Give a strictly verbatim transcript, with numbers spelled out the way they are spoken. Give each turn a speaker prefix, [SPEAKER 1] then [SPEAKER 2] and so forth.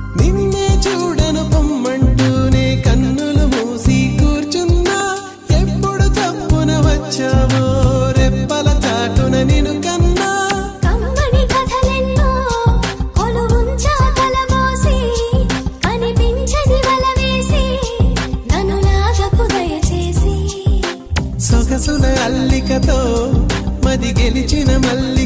[SPEAKER 1] నిన్నే చూడను పొమ్మంటూనే కన్నులు మూసి కూర్చున్నా ఎప్పుడు తప్పున వచ్చావో రెప్పల చాటున నిన్ను కన్నా
[SPEAKER 2] కమ్మని కథలెన్నో కొలువుంచా కలమోసి అనిపించని వల వేసి నన్ను నాగకు దయచేసి
[SPEAKER 1] సొగసుల అల్లికతో మది గెలిచిన మల్లి